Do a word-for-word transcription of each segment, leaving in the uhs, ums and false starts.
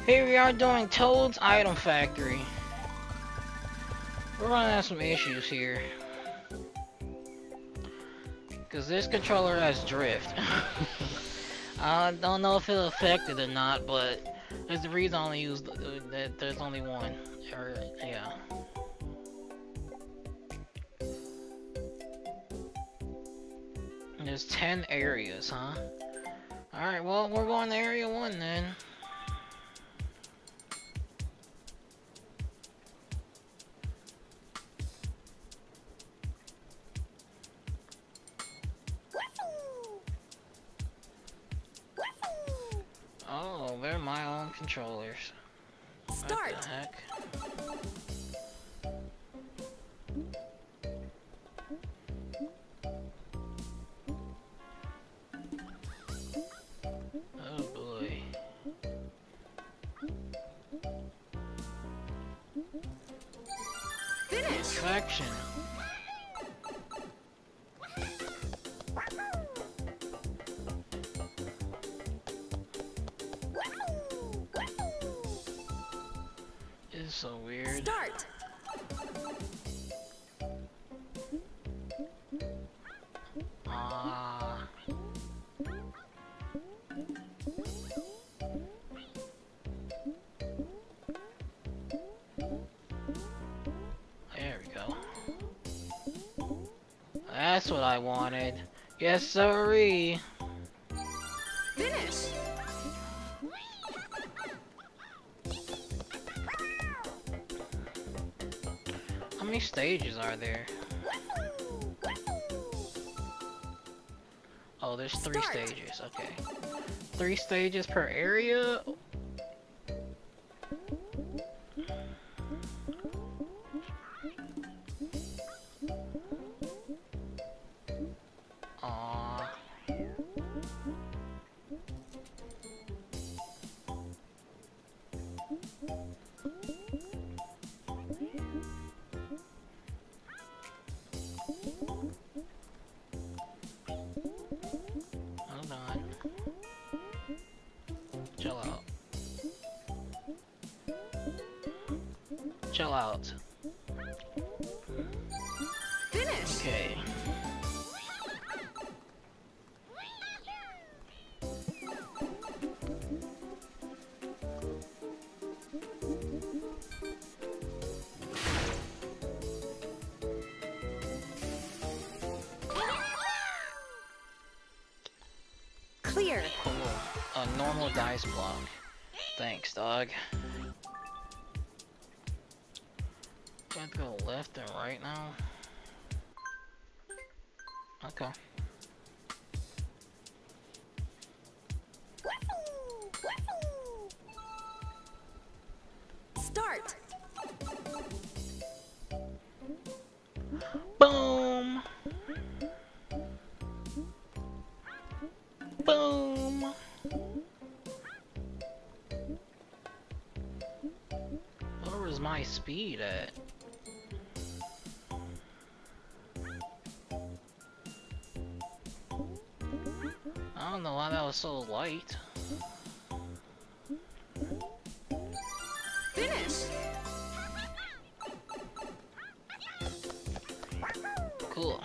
Here we are doing Toad's Item Factory. We're running into some issues here. Because this controller has drift. I don't know if it'll affect it or not, but there's the reason I only use that there's only one. Or, yeah. And there's ten areas, huh? Alright, well, we're going to area one then. Oh, they're my own controllers. Start. What the heck? Oh boy. Finish. Infection. This is so weird. Start. Ah. There we go. That's what I wanted. Yes, sirree. Finish. How many stages are there? Oh, there's three Start. stages. Okay. Three stages per area? Aww. Hold on. Chill out. Chill out. Finish. Okay. Clear. Cool. A normal dice block. Thanks, dog. Do I have to go left and right now? Okay. Start. Boom! Boom! Where was my speed at? I don't know why that was so light. Finish. Cool.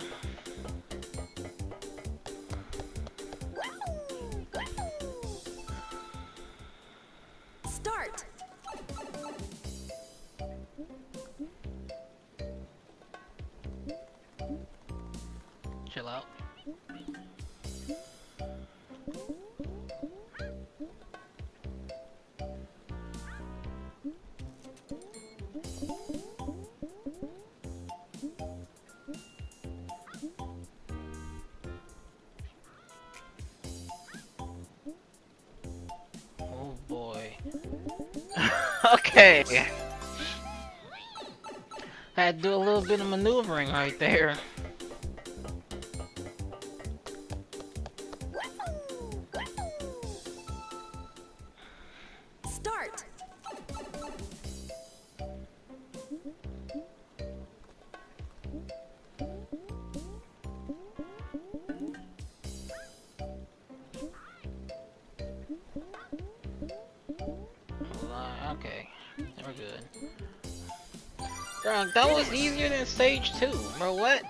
Start. Chill out. Oh boy. Okay. Had to do a little bit of maneuvering right there. Start. Hold Okay, we're good. Bro, that was easier than stage two, bro. What?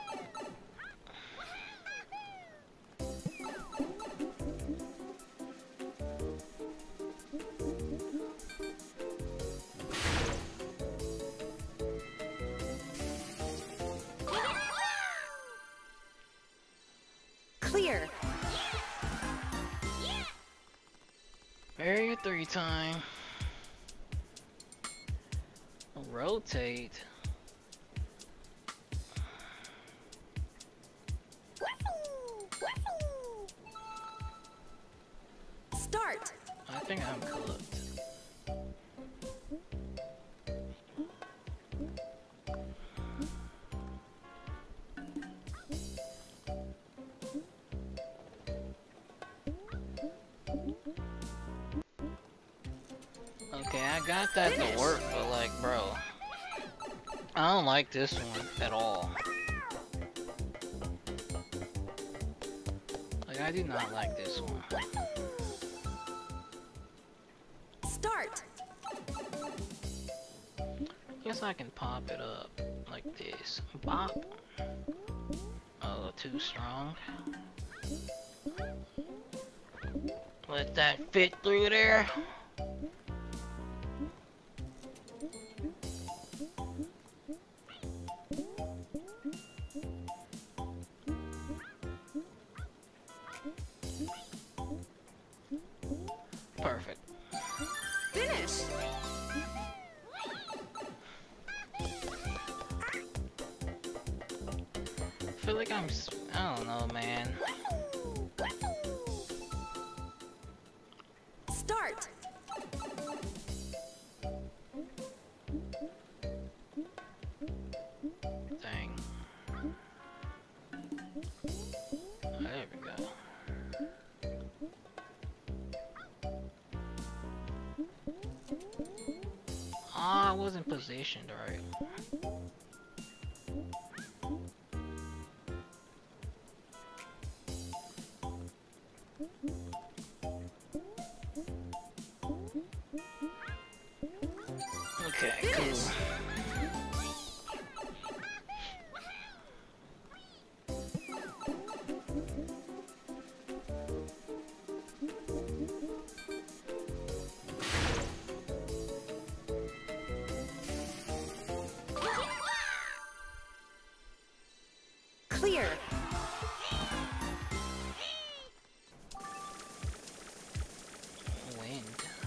Clear. Barrier three time. Rotate. Start. I think I'm cooked. Okay, I got that to work, but like, bro, I don't like this one at all. Like, I do not like this one. Start. Guess I can pop it up like this. Bop. Oh, too strong. Let that fit through there. Perfect. Finish. I feel like I'm, s- I don't know, man. Start. Dang. There we go. Ah, I wasn't positioned right. Okay, cool. Clear. Wind.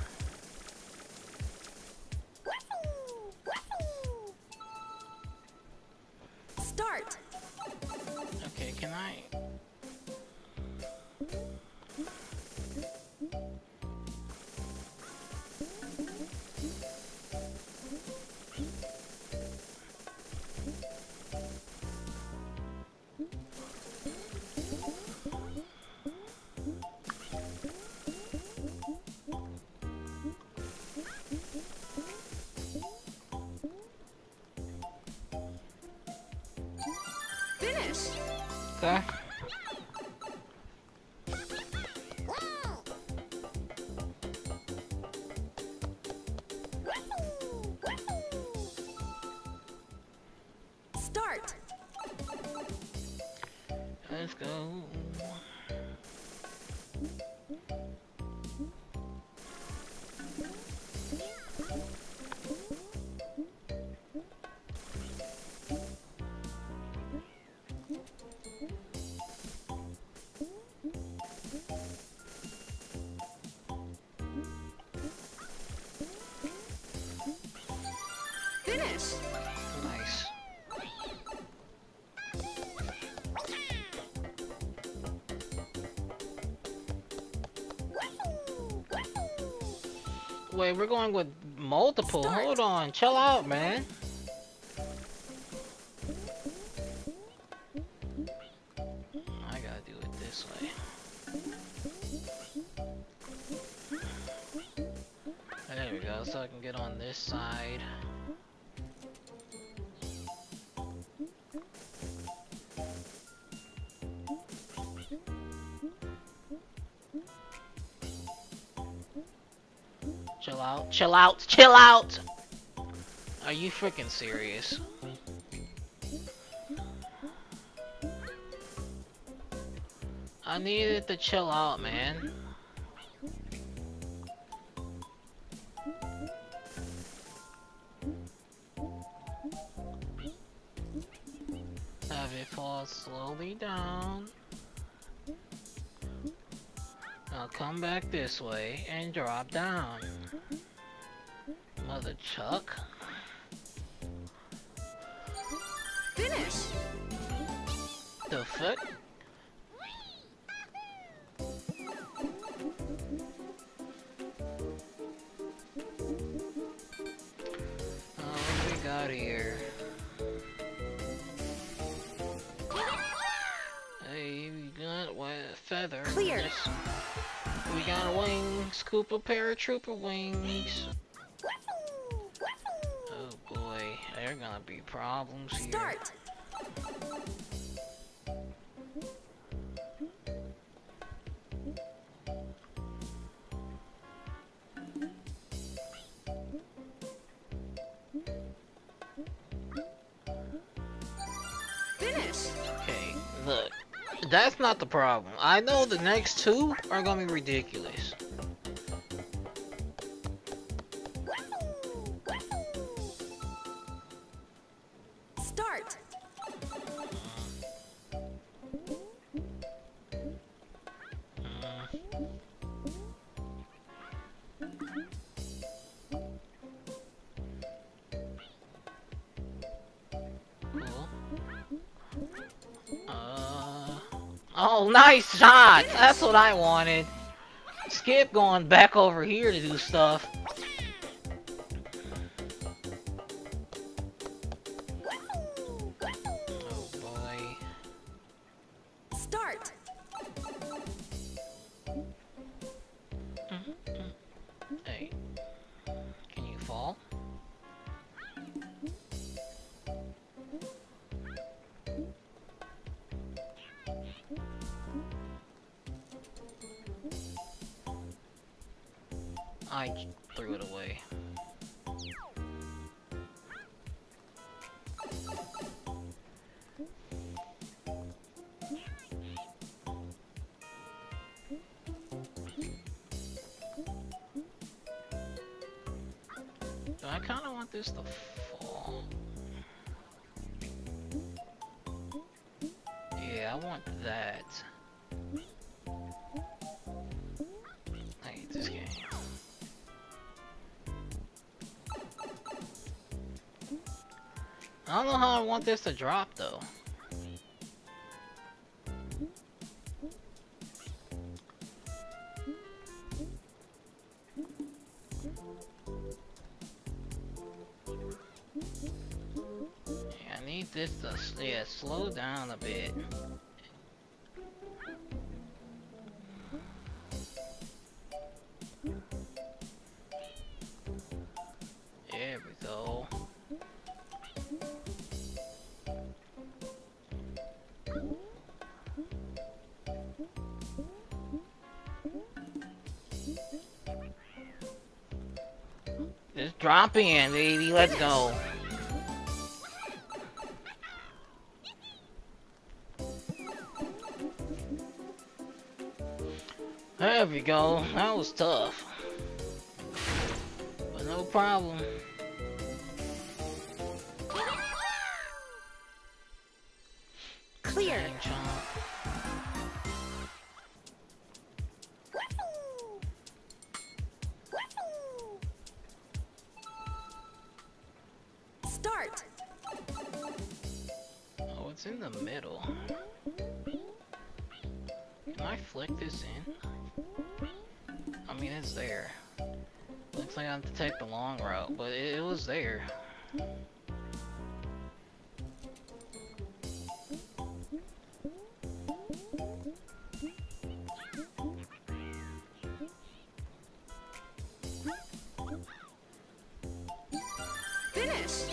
Start. Okay, can I? Finish. Okay. Start. Let's go. Finish. Nice. Wait, we're going with multiple. Start. Hold on, chill out, man. I gotta do it this way. There we go, so I can get on this side. Chill out. Chill out. Chill out! Are you freaking serious? I needed to chill out, man. Have it fall slowly down. Now come back this way and drop down. Mother Chuck. Finish. The fuck? Oh, what we got here? Hey, we got what feather. Clear. Yes. We got wings, Koopa paratrooper wings. Oh boy, there are gonna be problems here. Start. Finish. Okay, look. That's not the problem. I know the next two are gonna be ridiculous. Start. Cool. Uh, oh, nice shot! That's what I wanted. Skip going back over here to do stuff. Oh boy. Start. Hey, can you fall? I threw it away. I kind of want this to fall. Yeah, I want that. I hate this game. I don't know how I want this to drop though. Yeah, I need this to yeah, slow down a bit. There we go. Just drop in, baby. Let's go. There we go. That was tough. But no problem. Clear. Dang, chomp. Start. Oh, it's in the middle. Can I flick this in? I mean, it's there. Looks like I have to take the long route, but it, it was there. Finish.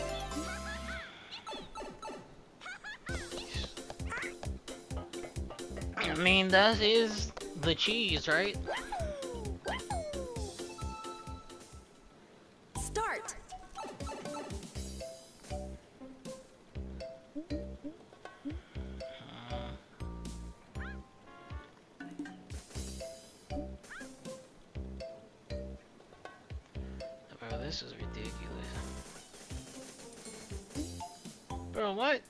I mean, that is the cheese, right? Start. Bro, this is ridiculous. Bro, what?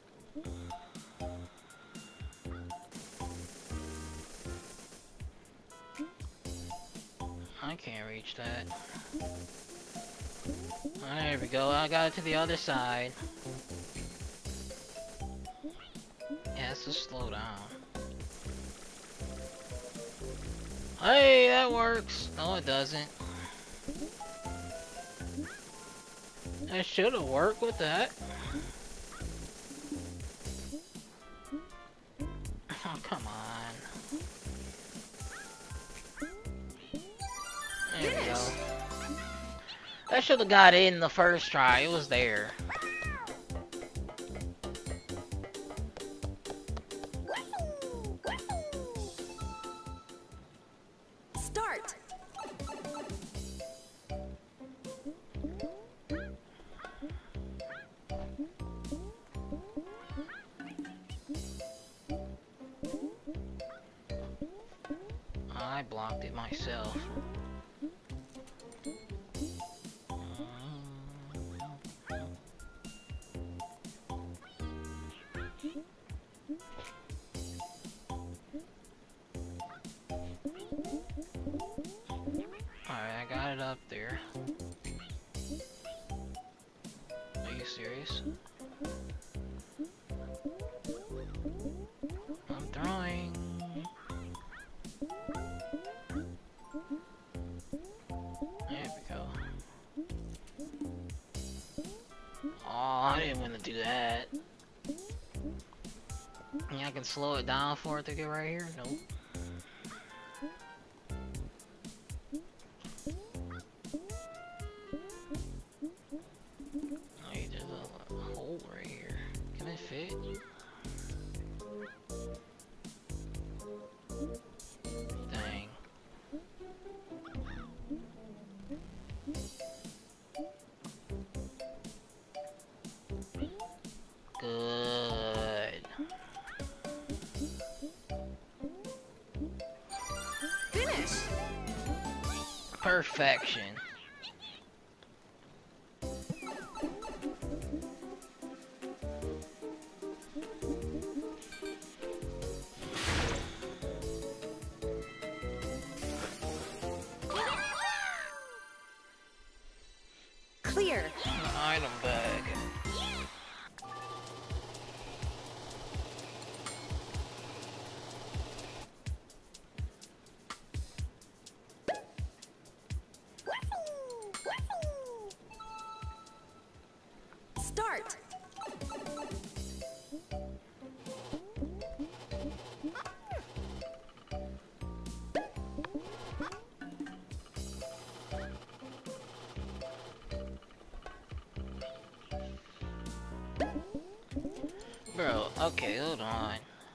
I can't reach that. There we go, I got it to the other side. Yeah, let's just slow down. Hey, that works! No, it doesn't. It should have worked with that. Oh, come on. There we go. That should have got in the first try. It was there. Start. I blocked it myself. Alright, I got it up there. Are you serious? I'm throwing. There we go. Oh, I didn't want to do that. Yeah, I can slow it down for it to get right here? Nope. Wait, there's a, a hole right here. Can it fit? Dang. Good. Finish. Perfection. Clear. An item bag. Start. Bro, okay, hold on.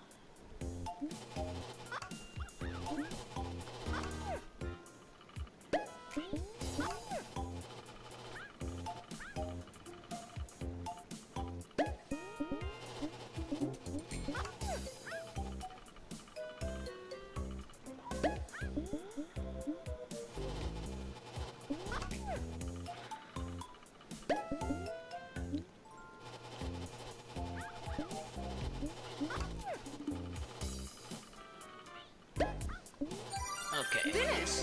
Okay. Finish.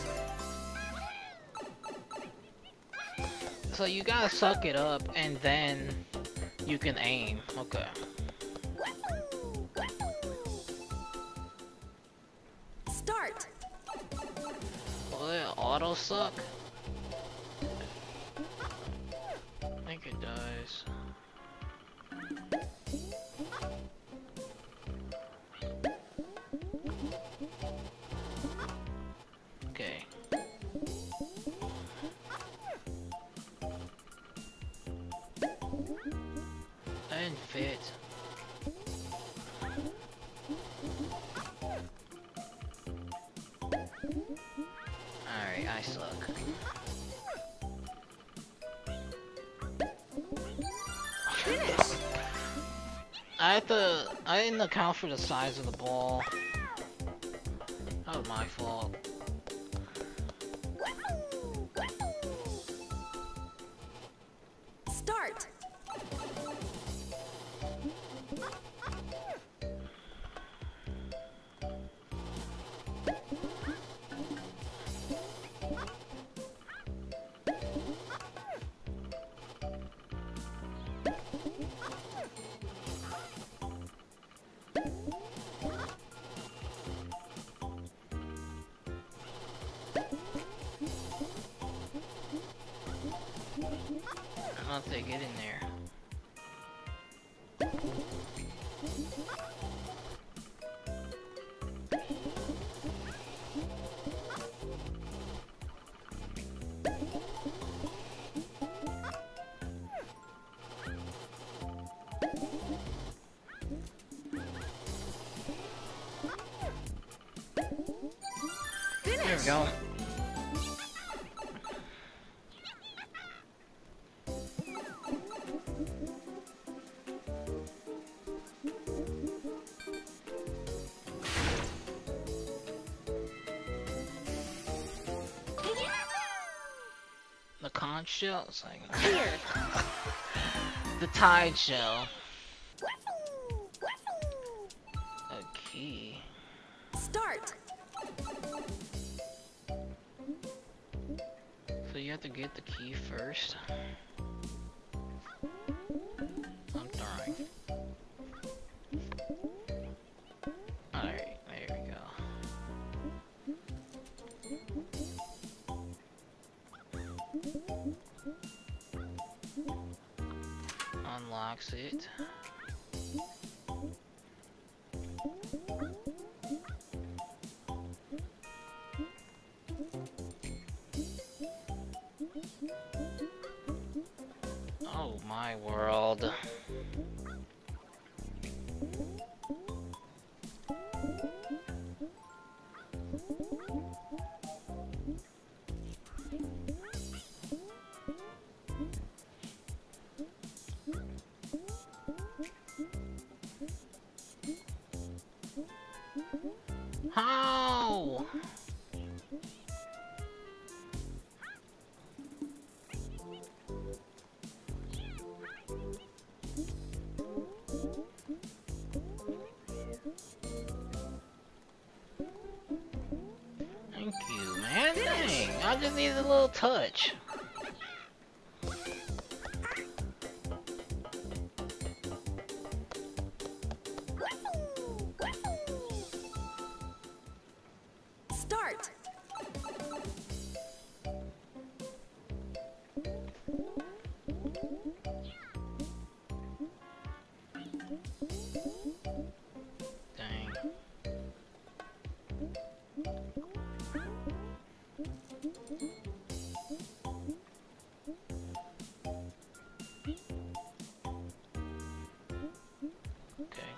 So you gotta suck it up and then you can aim. Okay. Start. Will it auto suck? I think it does. Okay. That didn't fit. Alright, I suck. I had to. I didn't account for the size of the ball. That was my fault. Start. Once they get in there. There we Finish. go. The conch shell? It's like Clear. the tide shell. A key. Start. So you have to get the key first. I'm trying. Alright, there we go. Unlocks it. Oh my world. How? Thank you, man. Dang, I just needed a little touch. Start. Dang. Okay.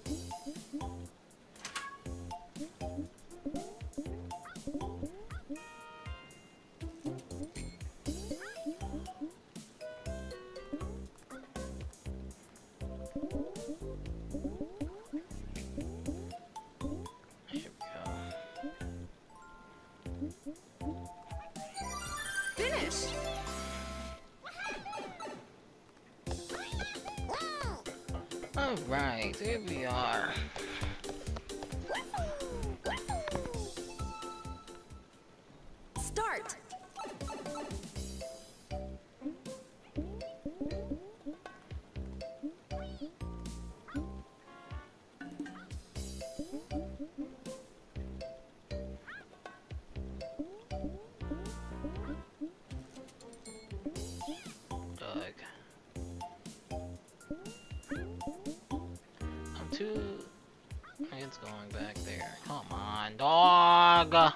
Here we go. Finish. Alright, here we are. Start. Doug. I'm too... It's going back there. Come on, dog!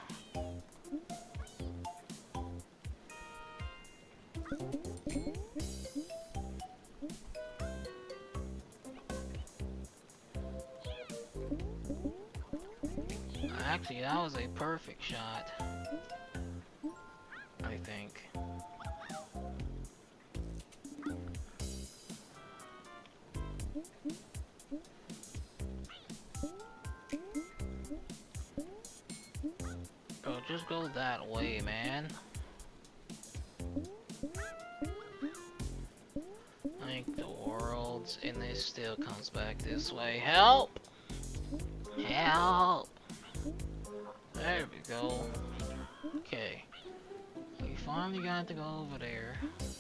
Actually, that was a perfect shot. I think. just go that way, man. Like the worlds, and it still comes back this way. Help! Help! There we go. Okay. We finally got to go over there.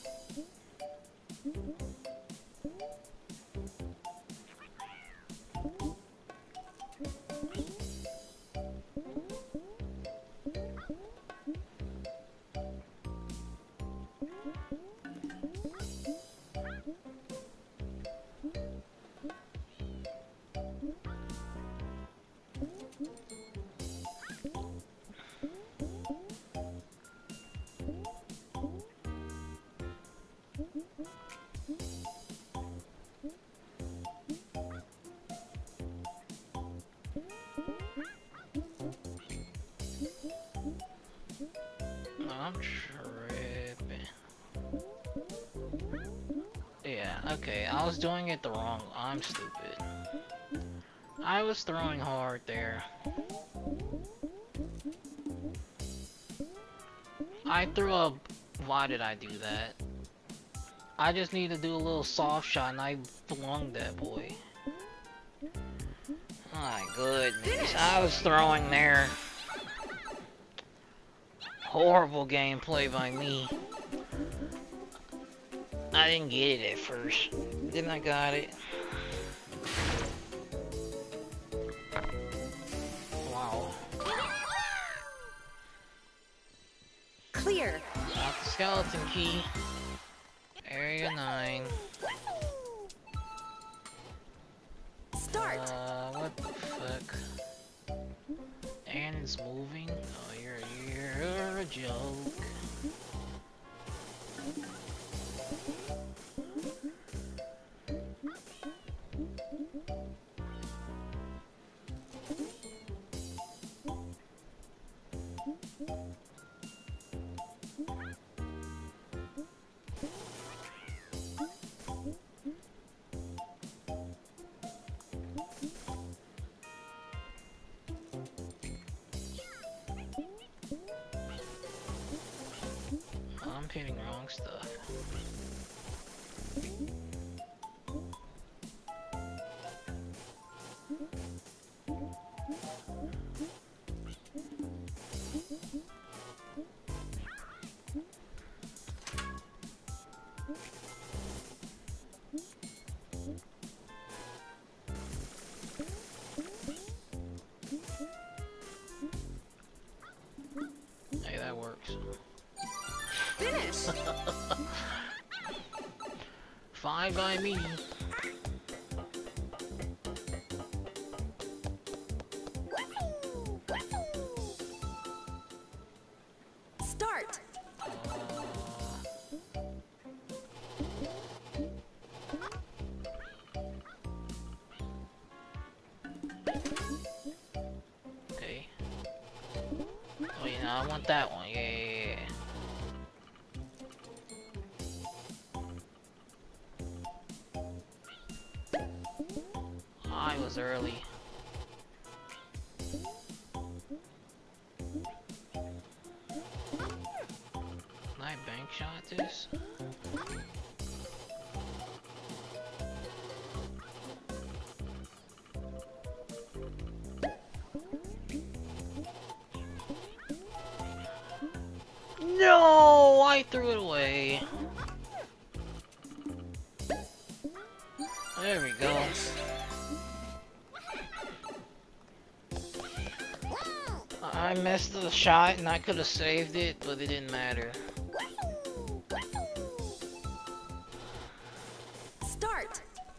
I'm tripping. Yeah, okay, I was doing it the wrong. I'm stupid. I was throwing hard there. I threw a... Why did I do that? I just need to do a little soft shot and I flung that boy. My goodness, I was throwing there. Horrible gameplay by me. I didn't get it at first. Then I got it. Wow. Clear. Got the skeleton key. Area nine. Start. Uh, what the fuck? And it's moving? Oh, you're, you're a joke. I'm hitting wrong stuff. Hey, that works. Finish. Fine by me. Start. Okay. Oh yeah, I want that one. Yeah, yeah, yeah. I was early. Can I bank shot this? No, I threw it away. There we go. I missed the shot and I could have saved it, but it didn't matter. Start.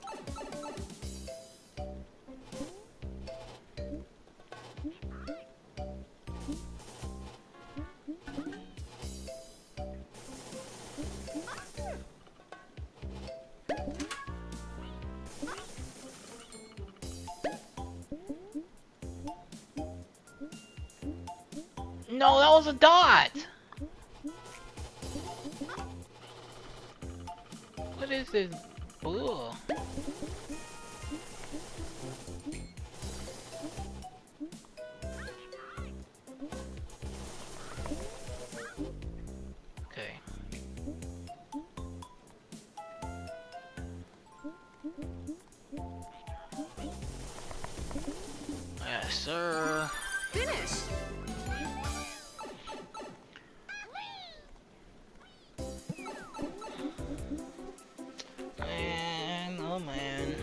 No, that was a dot! What is this? Ugh. sir. Finish. Man, oh man.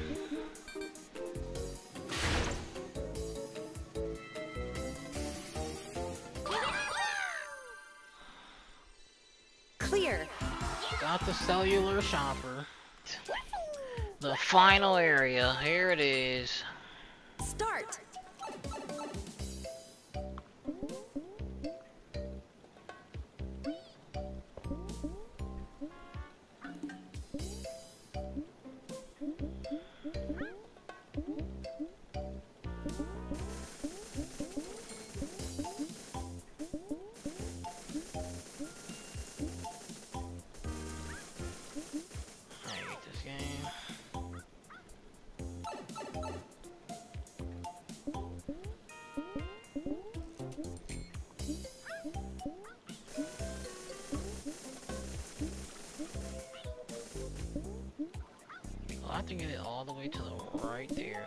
Clear. Got the cellular shopper. The final area. Here it is. Start. I hate this game. I'll have to get it all the way to the right there.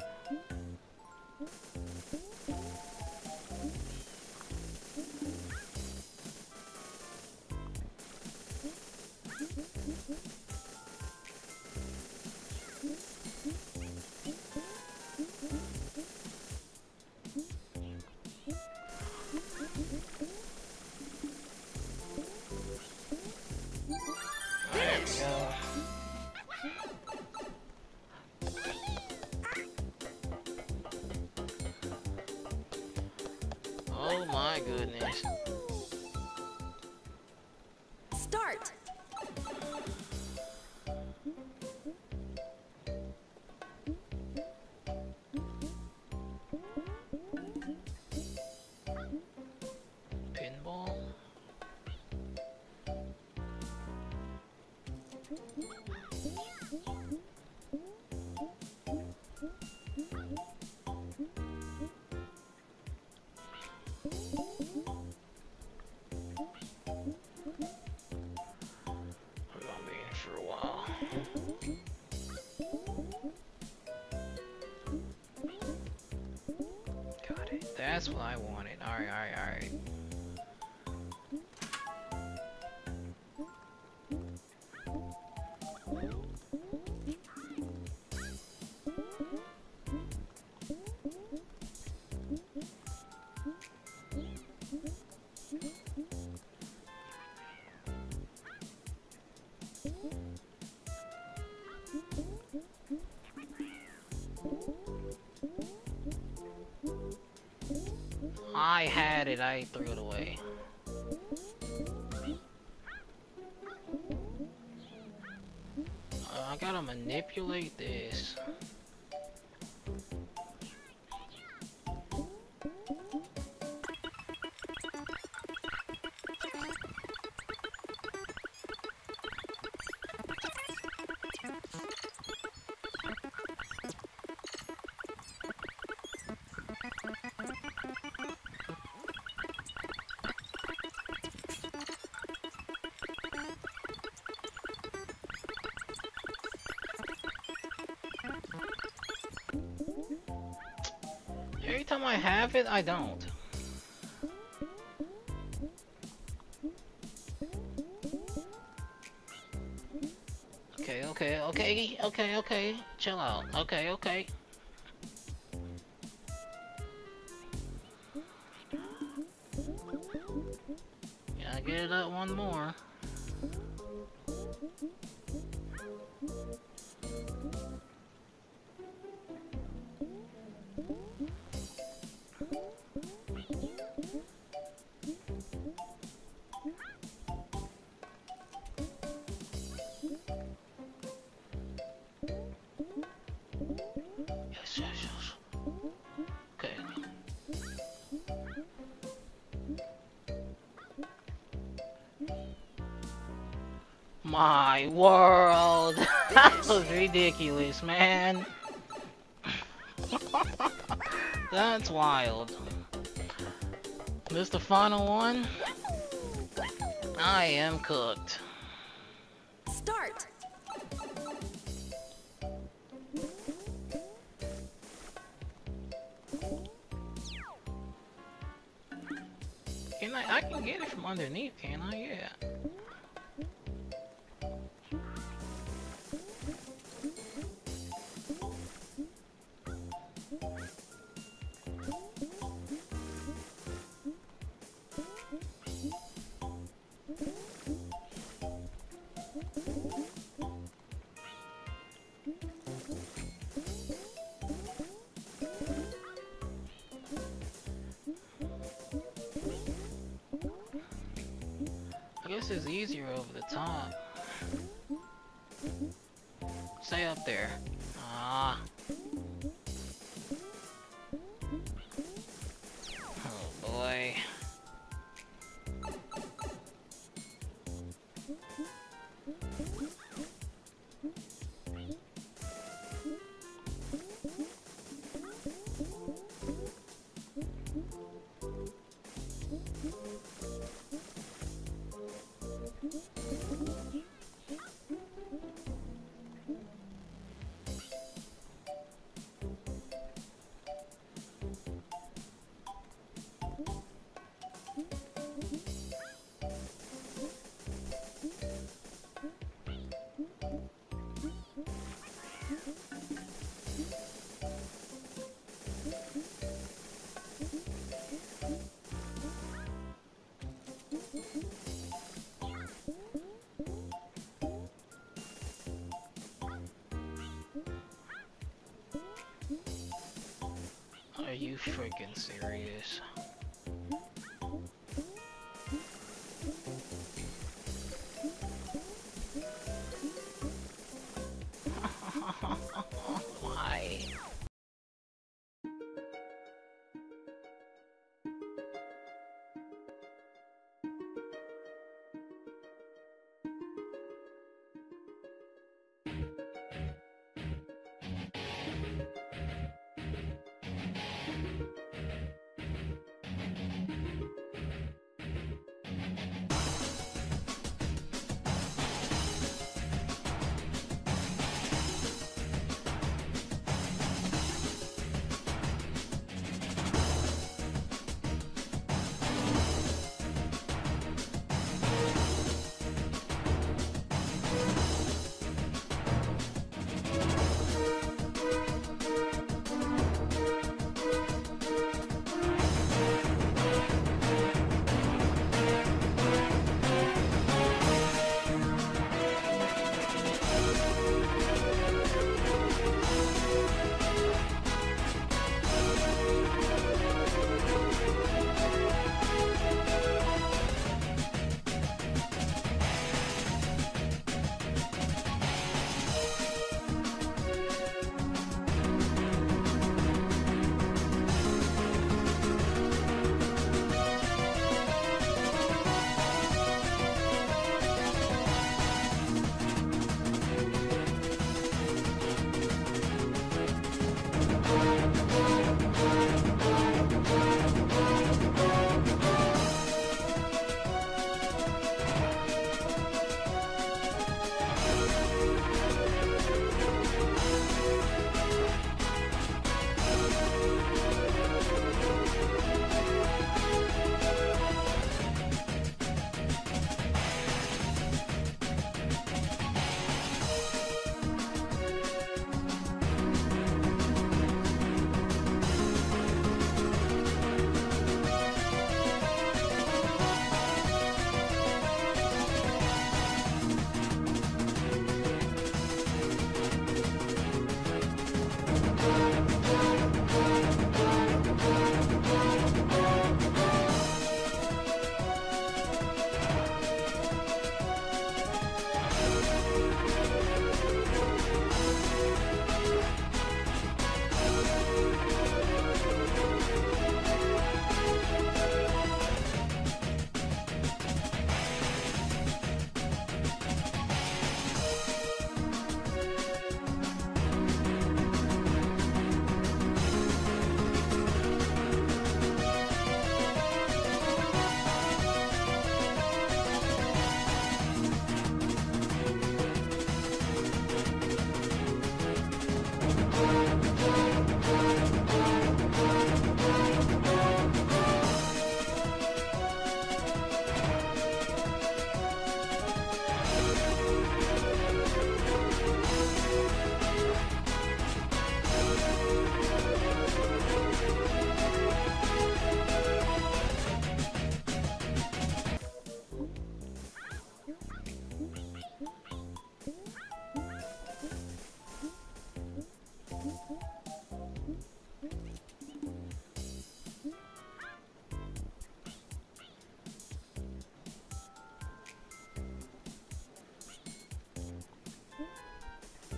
There we go. Oh my goodness. Start. Pinball? We're gonna be in for a while. Got it. That's what I wanted. Alright, alright, alright. I had it, I threw it away. Uh, I gotta manipulate this. Every time I have it, I don't. Okay, okay, okay, okay, okay. Chill out. Okay, okay. Gotta get it up one more. Yes, yes, yes. Okay. My world! That was ridiculous, man. That's wild. This the final one? I am cooked. Start. Can I? I can get it from underneath, can I? Yeah. I guess it's easier over the top. Stay up there. Ah. Oh boy. Are you freaking serious? Why?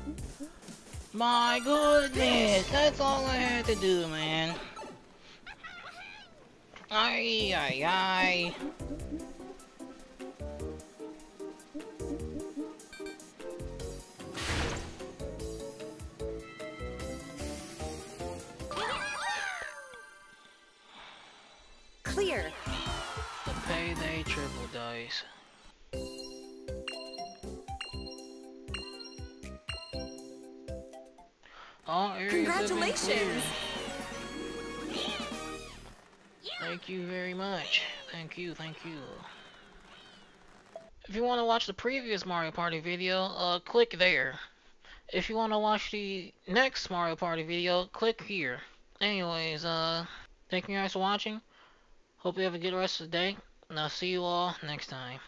My goodness, that's all I had to do, man. Ay, ay, ay. Clear. The payday triple dice. All areas Congratulations. have been cleared. Thank you very much. Thank you, thank you. If you want to watch the previous Mario Party video, uh, click there. If you want to watch the next Mario Party video, click here. Anyways, uh, thank you guys for watching. Hope you have a good rest of the day, and I'll see you all next time.